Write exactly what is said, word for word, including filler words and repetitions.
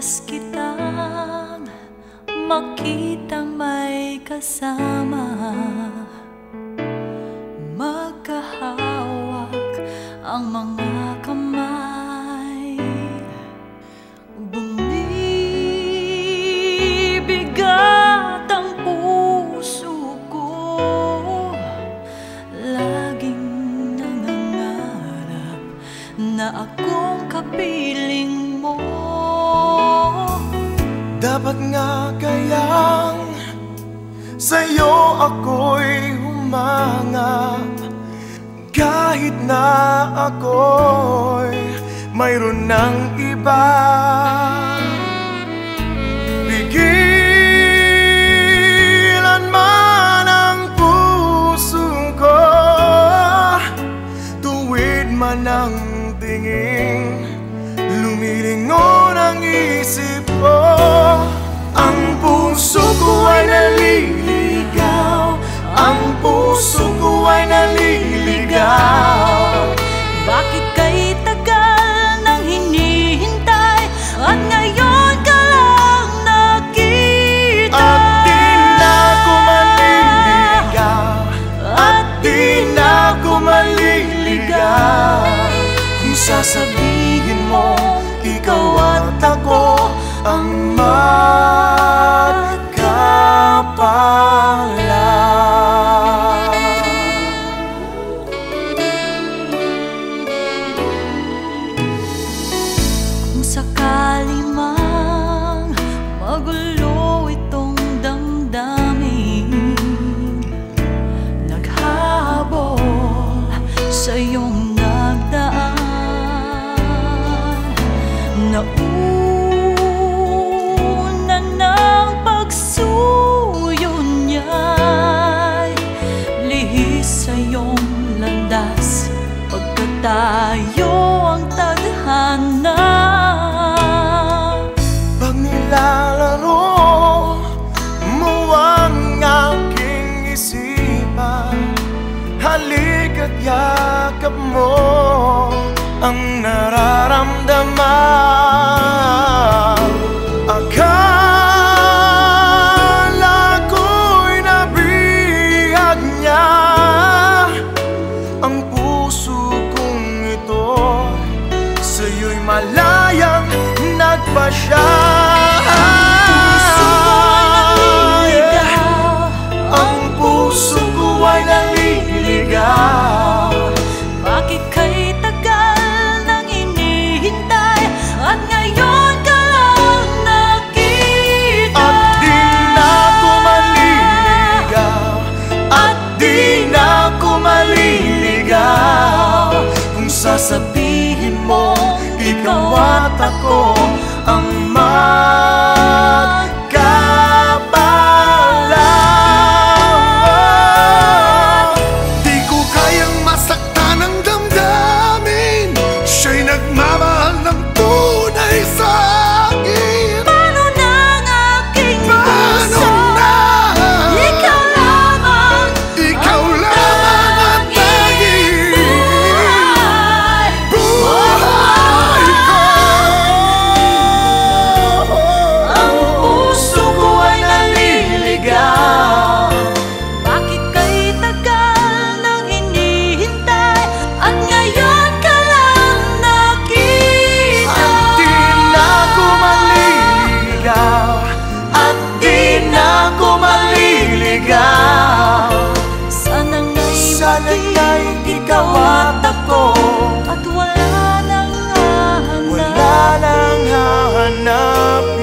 Wagas kitang makitang may kasama, magkahawak ang mga kamay. Bumibigat ang puso ko, laging nangangarap na akong kapiling mo. Dapat nga kayang sa'yo ako'y humangap, kahit na ako'y mayroon ng iba. Pigilan man ang puso ko, tuwid man ang tingin, lumilingon ang isip ko. Ang puso ko ay naliligaw, ang puso ko ay naliligaw. Bakit kay tagal nang hinihintay at ngayon ka lang nakita? At di na ko maliligaw, at di na ko maliligaw, kung sasabihin mo ikaw at ako ang magkapalan. Kung sakali mang magulo itong damdamin, naghahabol sa iyong nagdaan, nauna ng pagsuyo niya'y lihis sa iyong landas, pagkat tayo ang tadhana. Pag nilalaro mo ang aking isipan, halika't yakap mo ang nararamdaman. Akala ko'y nabihag niya ang puso kong ito, sa'yo'y malayang nagpasya. Ang puso ko ay naliligaw. Bakit kay tagal nang hinihintay at ngayon ka lang nakita? At di na ko maliligaw, at di na ko maliligaw, kung sasabihin mo ikaw at ako ang magkapalan. Di ko kayang masaktan ang damdamin, siya'y nagmamahal ng tunay sa akin. Paano na ang aking Paano puso? na? Ikaw lamang, Ikaw lamang ang tanging buhay ko. Ang puso ko ay naliligaw. bakit kay tagal nang hinihintay at ngayon ka lang nakita? At di na ko maliligaw, at di na ko maliligaw. Sana nga'y Sana nga'y ikaw at ako at wala nang hahanap. wala nang hahanapin.